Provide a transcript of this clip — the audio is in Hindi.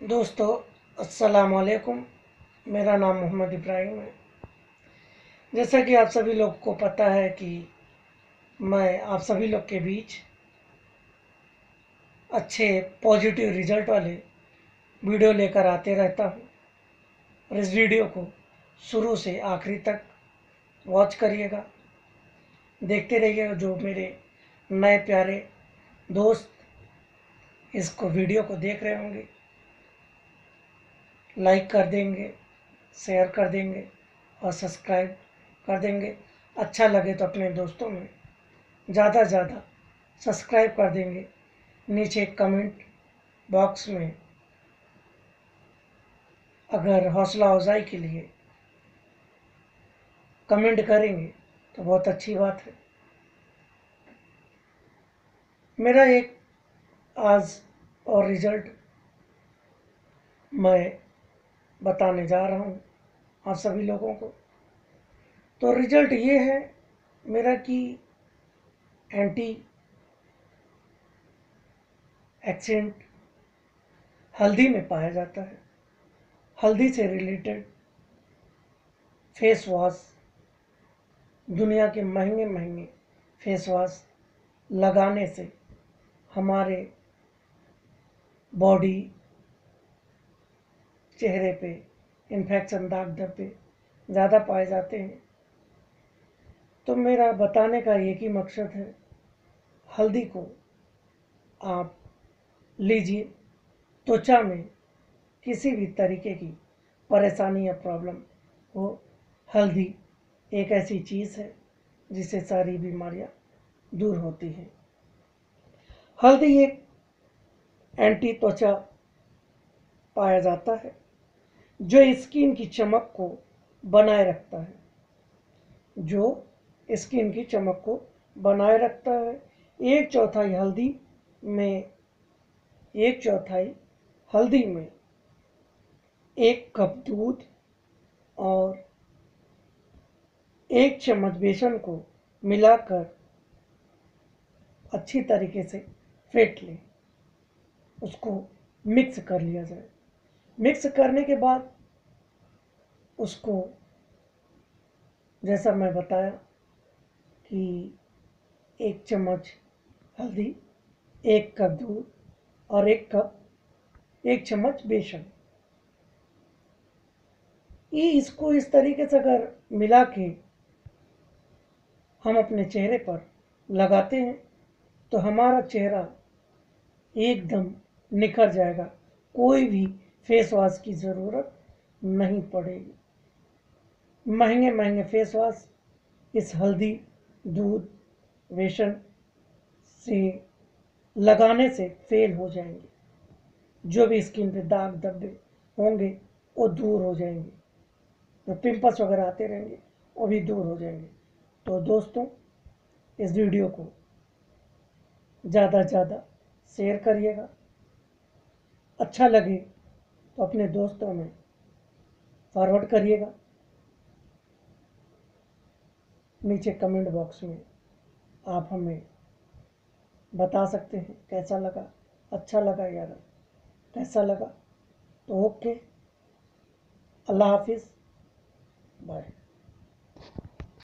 दोस्तों अस्सलाम वालेकुम। मेरा नाम मोहम्मद इब्राहिम है। जैसा कि आप सभी लोग को पता है कि मैं आप सभी लोग के बीच अच्छे पॉजिटिव रिजल्ट वाले वीडियो लेकर आते रहता हूँ। और इस वीडियो को शुरू से आखिरी तक वॉच करिएगा, देखते रहिएगा। जो मेरे नए प्यारे दोस्त इसको वीडियो को देख रहे होंगे, लाइक कर देंगे, शेयर कर देंगे और सब्सक्राइब कर देंगे। अच्छा लगे तो अपने दोस्तों में ज़्यादा ज़्यादा सब्सक्राइब कर देंगे। नीचे कमेंट बॉक्स में अगर हौसला अफजाई के लिए कमेंट करेंगे तो बहुत अच्छी बात है। मेरा एक आज और रिज़ल्ट मैं बताने जा रहा हूँ आप सभी लोगों को। तो रिज़ल्ट ये है मेरा कि एंटी एक्सीडेंट हल्दी में पाया जाता है। हल्दी से रिलेटेड फेस वॉश, दुनिया के महंगे महंगे फेस वॉश लगाने से हमारे बॉडी, चेहरे पे इन्फेक्शन, दाग धब्बे ज़्यादा पाए जाते हैं। तो मेरा बताने का एक ही मकसद है, हल्दी को आप लीजिए। त्वचा में किसी भी तरीके की परेशानी या प्रॉब्लम हो, हल्दी एक ऐसी चीज़ है जिससे सारी बीमारियां दूर होती हैं। हल्दी एक एंटी त्वचा पाया जाता है जो स्किन की चमक को बनाए रखता है, जो स्किन की चमक को बनाए रखता है। एक चौथाई हल्दी में एक कप दूध और एक चम्मच बेसन को मिलाकर अच्छी तरीके से फेंट लें, उसको मिक्स कर लिया जाए। मिक्स करने के बाद उसको, जैसा मैं बताया कि एक चम्मच हल्दी, एक कप दूध और एक चम्मच बेसन, ये इसको इस तरीके से अगर मिला के हम अपने चेहरे पर लगाते हैं तो हमारा चेहरा एकदम निखर जाएगा। कोई भी फेस वॉश की ज़रूरत नहीं पड़ेगी। महंगे महंगे फेस वॉश इस हल्दी, दूध, बेसन से लगाने से फेल हो जाएंगे। जो भी स्किन पे दाग धब्बे होंगे वो दूर हो जाएंगे, जो पिंपल्स वगैरह आते रहेंगे वो भी दूर हो जाएंगे। तो दोस्तों, इस वीडियो को ज़्यादा से ज़्यादा शेयर करिएगा। अच्छा लगे तो अपने दोस्तों में फॉरवर्ड करिएगा। नीचे कमेंट बॉक्स में आप हमें बता सकते हैं कैसा लगा, अच्छा लगा या कैसा लगा। तो ओके, अल्लाह हाफिज़, बाय।